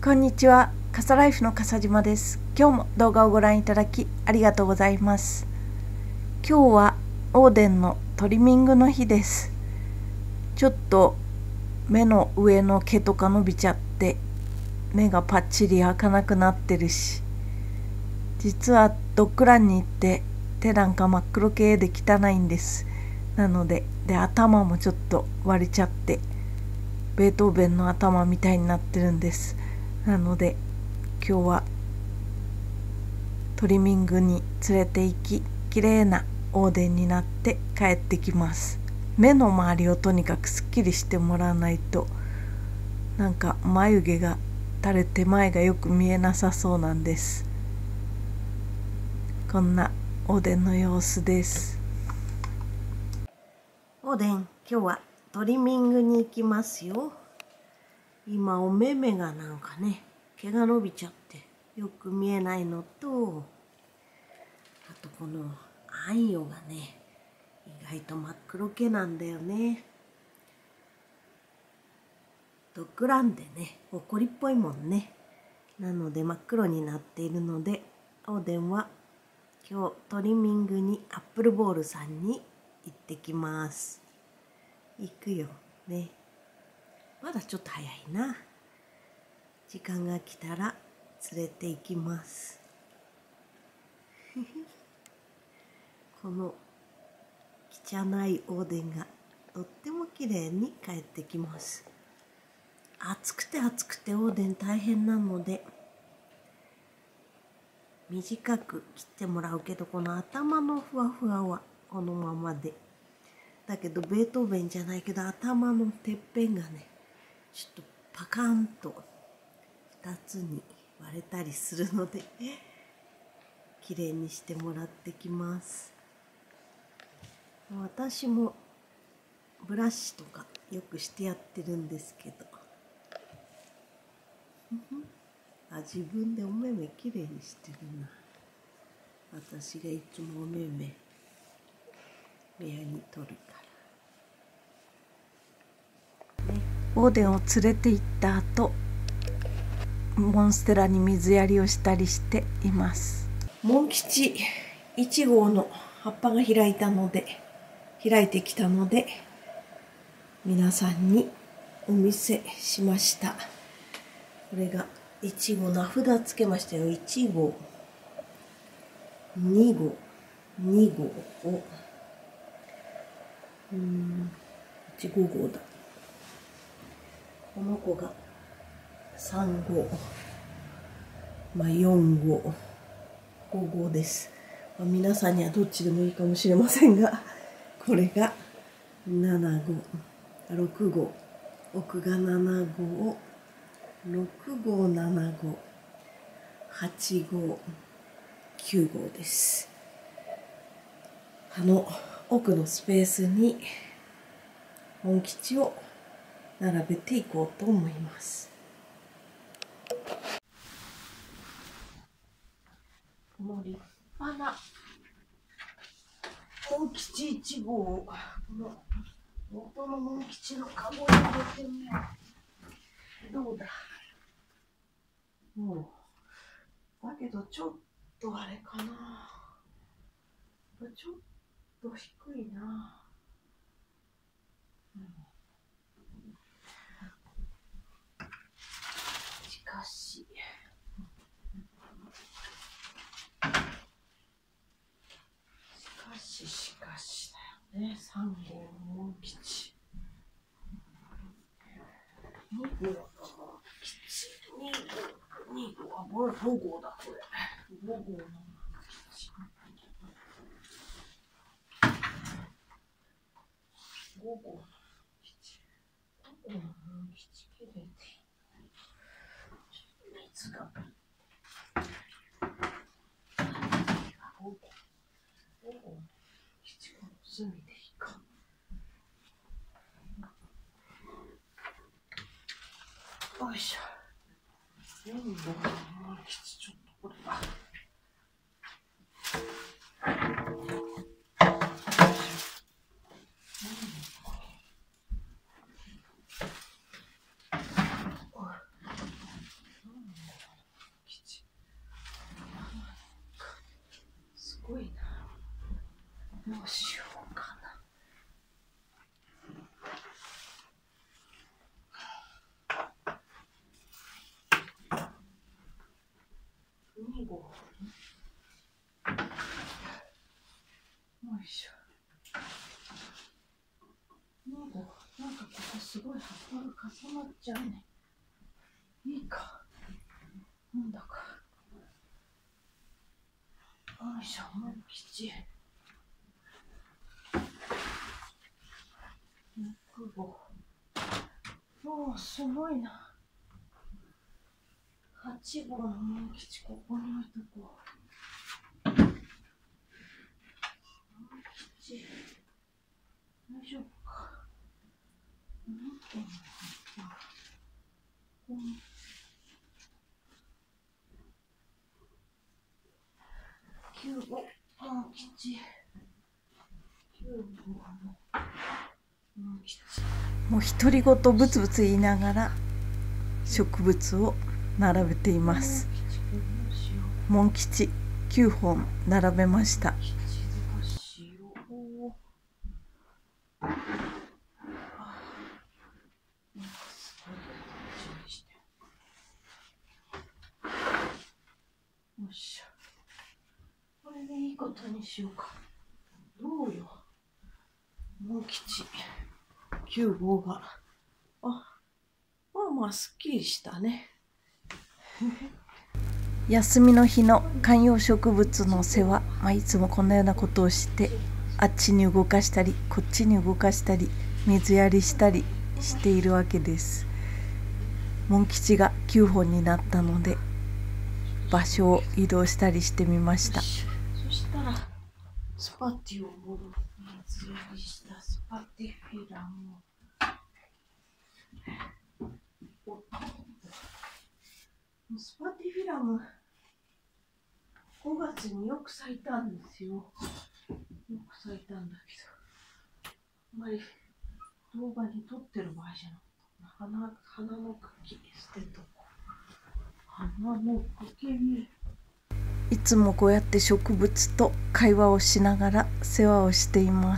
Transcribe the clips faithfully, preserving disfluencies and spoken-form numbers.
こんにちは、笠ライフの笠島です。今日も動画をご覧いただきありがとうございます。今日はオーデンのトリミングの日です。ちょっと目の上の毛とか伸びちゃって目がパッチリ開かなくなってるし、実はドッグランに行って手なんか真っ黒系で汚いんです。なのでで頭もちょっと割れちゃってベートーベンの頭みたいになってるんです。なので今日はトリミングに連れて行き、きれいなオーデンになって帰ってきます。目の周りをとにかくすっきりしてもらわないと、なんか眉毛が垂れて前がよく見えなさそうなんです。こんなオーデンの様子です。オーデン、今日はトリミングに行きますよ。今お目目がなんかね、毛が伸びちゃってよく見えないのと、あとこのあんよがね、意外と真っ黒系なんだよね。ドッグランでね、怒りっぽいもんね。なので真っ黒になっているので、オーデンは今日トリミングにアップルボールさんに行ってきます。行くよね。まだちょっと早いな。時間が来たら連れて行きます。この汚いオーデンがとっても綺麗に帰ってきます。暑くて暑くてオーデン大変なので短く切ってもらうけど、この頭のふわふわはこのままで。だけどベートーベンじゃないけど頭のてっぺんがね、ちょっとパカンとふたつに割れたりするのできれいにしてもらってきます。私もブラシとかよくしてやってるんですけどあ、自分でお目目きれいにしてるな。私がいつもお目目部屋に取るから、ね、オーデンを連れて行った後、モンステラに水やりをしたりしています。モン吉いち号の葉っぱが開いたので開いてきたので皆さんにお見せしました。これがいち号、名札つけましたよ。いち号、に号、に号をうーんいち、ご号だ。この子がさん号、まあよん号、ご号です。まあ、皆さんにはどっちでもいいかもしれませんが、これがなな号、ろく号、奥がなな号、ろく号、なな号、はち号、きゅう号です。あの奥のスペースにモン吉を並べていこうと思います。この立派なモン吉いち号をこの元のモン吉のカゴに入れてみよう。どうだ。もうだけどちょっとあれかな、ちょっと低いな、うん、しかししかししかしだよね。さん号のモン吉、に号のモン吉、に号、に号はご号だ。これご号のモン吉、ご号の吉、ご号のモン吉、きれいで水がご号、ご号の吉の隅でいいか。よいしょ。よん号のモン吉、ちょっとこれはどうしようかな。にごう。よいしょ。にごう。なんかここすごい葉っぱが重なっちゃうね。いいか。なんだか。よいしょ、もう吉。ろくごう。おお、すごいな。はちごうのもう吉、ここに置いとこう。もう吉。大丈夫か。なんていうのかな。ここに。きゅうご、あー吉。きゅうごの、もう吉。もう独り言ブツブツ言いながら植物を並べています。モン吉きゅうほん並べました。よっしゃ。これでいいことにしようか。どうよ。モン吉きゅうごが。あ、まあまあすっきりしたね。休みの日の観葉植物の世話、まあ、いつもこんなようなことをしてあっちに動かしたりこっちに動かしたり水やりしたりしているわけです。モン吉がきゅうほんになったので場所を移動したりしてみました。そしたらスパティを戻る水やりしたスパティフィラムスパティフィラムごがつによく咲いたんですよ。よく咲いたんだけどあんまり動画に撮ってる場合じゃなかった。花、花の茎捨てとこう。花の茎にいつもこうやって植物と会話をしながら世話をしています。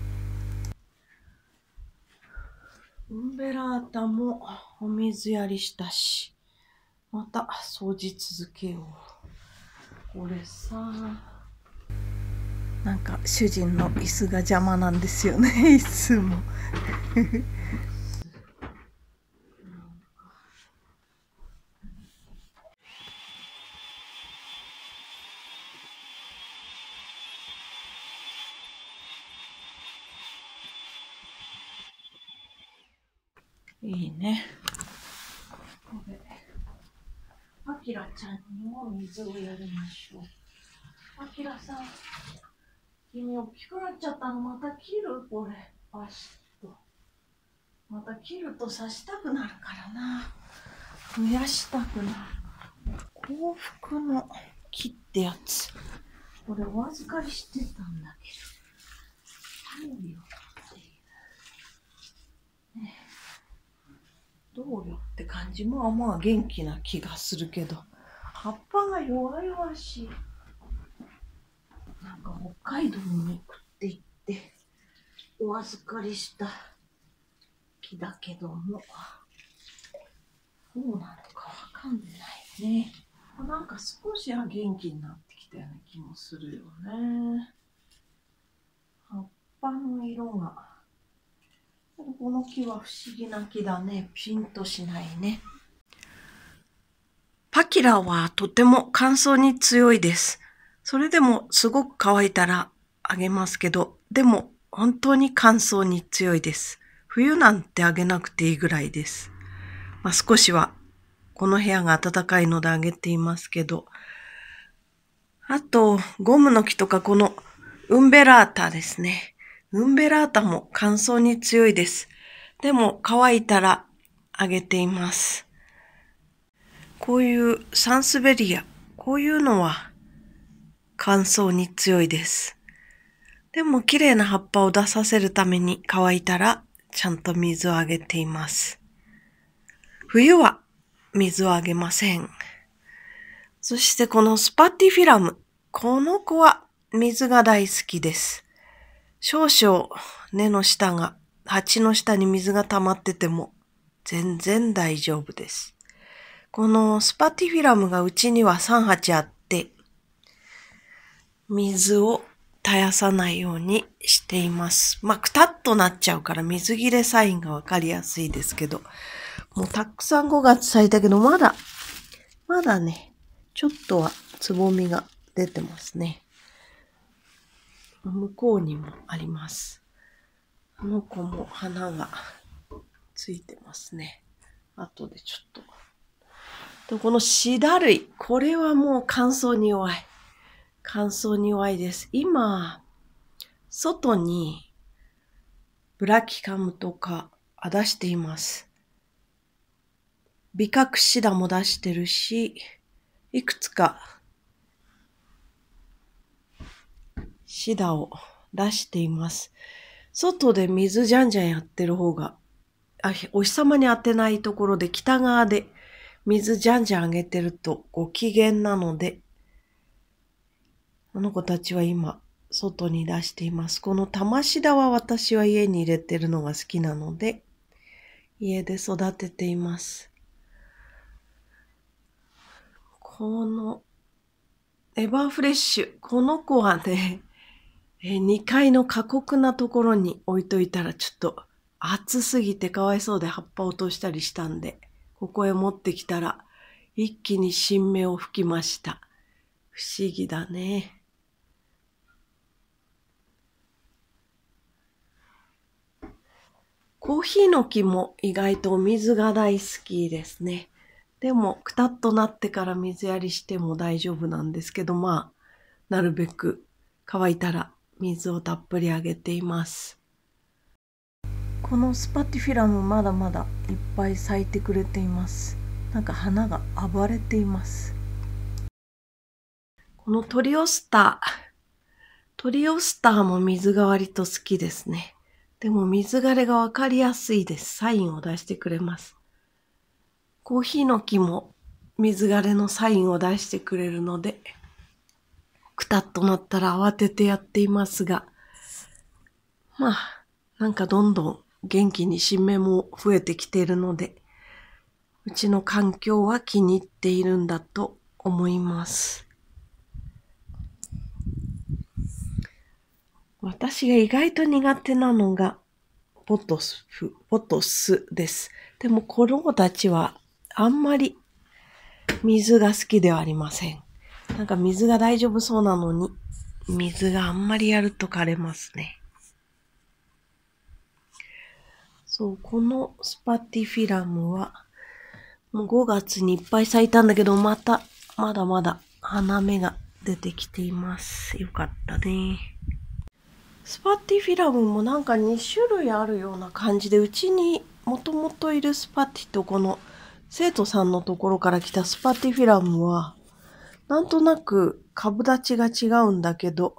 ウンベラータもお水やりしたしまた掃除続けよう。これさ、なんか主人の椅子が邪魔なんですよね。いつもいいね。これあきらちゃんにも水をやりましょう。あきらさん、君大きくなっちゃったの。また切る？これバシッとまた切ると刺したくなるからな。増やしたくなる。幸福の木ってやつ、これお預かりしてたんだけど、どうよっていう、ね、どうよって感じ。まあまあ元気な気がするけど葉っぱが弱々しい。なんか北海道に送って行ってお預かりした木だけどもどうなのかわかんないね。なんか少しは元気になってきたような気もするよね。葉っぱの色が、この木は不思議な木だね。ピンとしないね。パキラはとても乾燥に強いです。それでもすごく乾いたらあげますけど、でも本当に乾燥に強いです。冬なんてあげなくていいぐらいです。まあ、少しはこの部屋が暖かいのであげていますけど、あとゴムの木とかこのウンベラータですね。ウンベラータも乾燥に強いです。でも乾いたらあげています。こういうサンスベリア、こういうのは乾燥に強いです。でも綺麗な葉っぱを出させるために乾いたらちゃんと水をあげています。冬は水をあげません。そしてこのスパティフィラム、この子は水が大好きです。 少々根の下が、鉢の下に水が溜まってても全然大丈夫です。このスパティフィラムがうちにはさん鉢あって、水を絶やさないようにしています。まあ、くたっとなっちゃうから水切れサインがわかりやすいですけど、もうたくさんごがつ咲いたけど、まだ、まだね、ちょっとはつぼみが出てますね。向こうにもあります。この子も花がついてますね。後でちょっと。でこのシダ類、これはもう乾燥に弱い。乾燥に弱いです。今、外にブラキカムとか出しています。美覚シダも出してるし、いくつかシダを出しています。外で水じゃんじゃんやってる方が、あお日様に当てないところで北側で水じゃんじゃんあげてるとご機嫌なので、この子たちは今外に出しています。この玉シダは私は家に入れてるのが好きなので、家で育てています。このエバーフレッシュ、この子はね、にかいの過酷なところに置いといたらちょっと暑すぎてかわいそうで葉っぱを落としたりしたんで、ここへ持ってきたら一気に新芽を吹きました。不思議だね。コーヒーの木も意外とお水が大好きですね。でも、くたっとなってから水やりしても大丈夫なんですけど、まあ、なるべく乾いたら水をたっぷりあげています。このスパティフィラムまだまだいっぱい咲いてくれています。なんか花が暴れています。このトリオスター。トリオスターも水が割と好きですね。でも水枯れがわかりやすいです。サインを出してくれます。コーヒーの木も水枯れのサインを出してくれるので、くたっとなったら慌ててやっていますが、まあ、なんかどんどん元気に新芽も増えてきているので、うちの環境は気に入っているんだと思います。私が意外と苦手なのがポトス、ポトスです。でもこの子たちはあんまり水が好きではありません。なんか水が大丈夫そうなのに、水があんまりやると枯れますね。そう、このスパティフィラムは、もうごがつにいっぱい咲いたんだけど、また、まだまだ花芽が出てきています。よかったね。スパティフィラムもなんかにしゅるいあるような感じで、うちにもともといるスパティとこの生徒さんのところから来たスパティフィラムは、なんとなく株立ちが違うんだけど、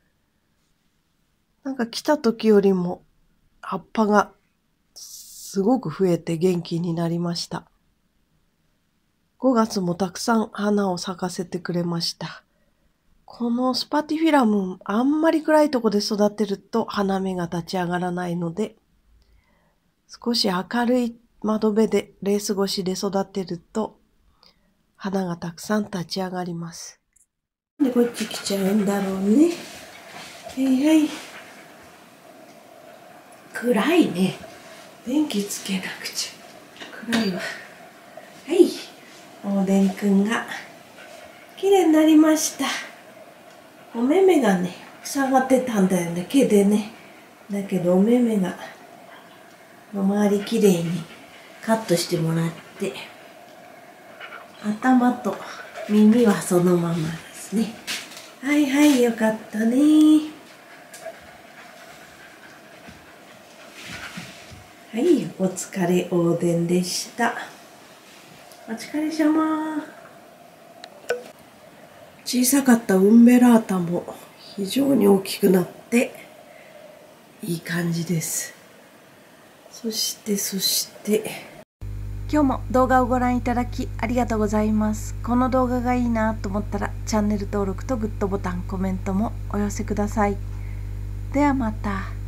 なんか来た時よりも葉っぱがすごく増えて元気になりました。ごがつもたくさん花を咲かせてくれました。このスパティフィラム、あんまり暗いとこで育てると花芽が立ち上がらないので、少し明るい窓辺でレース越しで育てると花がたくさん立ち上がります。で、こっち来ちゃうんだろうね。はいはい。暗いね。電気つけなくちゃ。暗いわ。はい。おでんくんが綺麗になりました。お目目がね、塞がってたんだよね、毛でね。だけどお目目が周りきれいにカットしてもらって、頭と耳はそのままですね。はいはい、よかったね。はい、お疲れおでんでした。お疲れ様。小さかったウンベラータも非常に大きくなっていい感じです。そしてそして今日も動画をご覧いただきありがとうございます。この動画がいいなと思ったらチャンネル登録とグッドボタン、コメントもお寄せください。 ではまた。